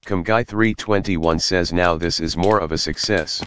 Comguy321 says now this is more of a success.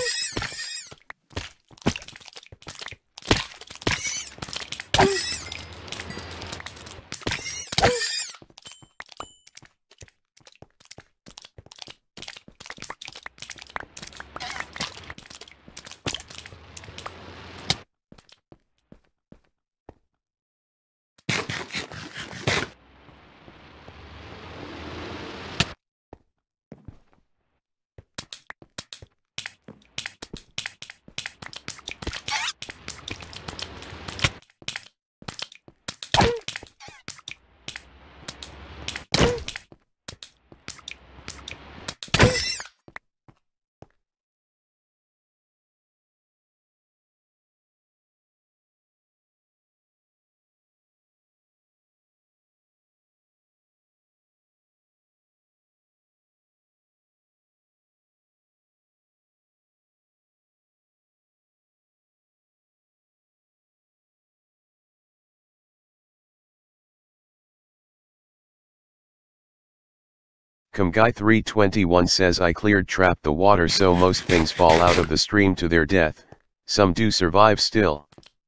Comguy321 says I cleared trap the water so most things fall out of the stream to their death, some do survive still.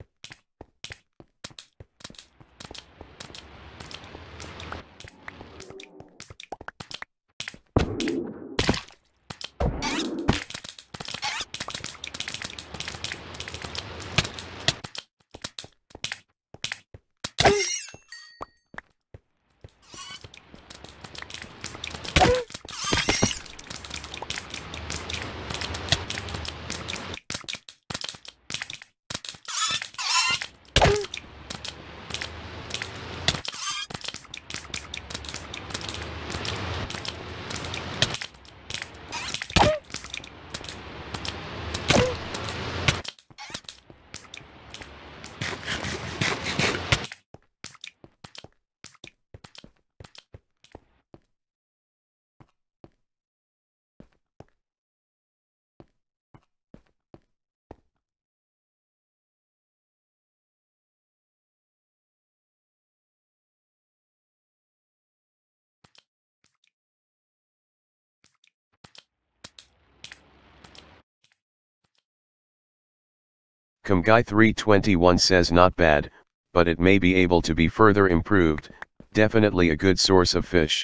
Comguy321 says not bad, but it may be able to be further improved, definitely a good source of fish.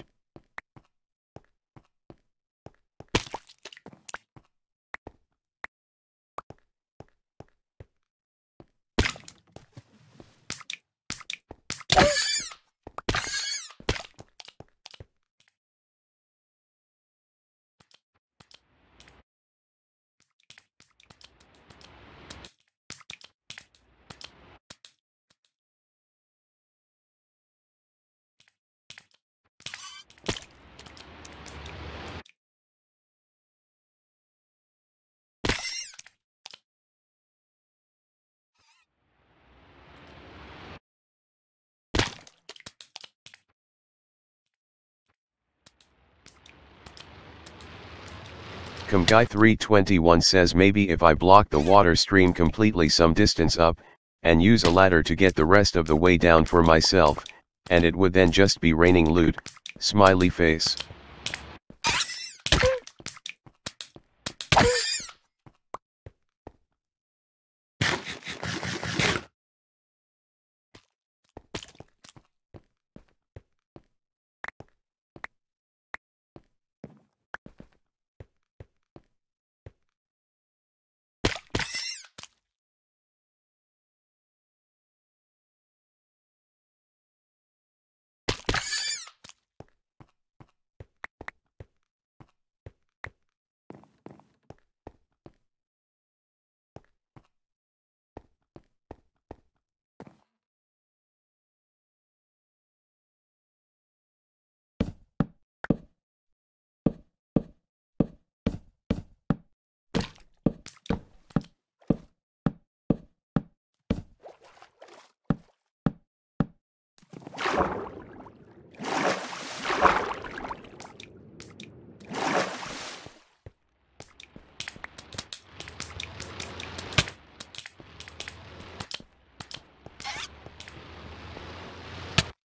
Comguy321 says maybe if I block the water stream completely some distance up, and use a ladder to get the rest of the way down for myself, and it would then just be raining loot, smiley face.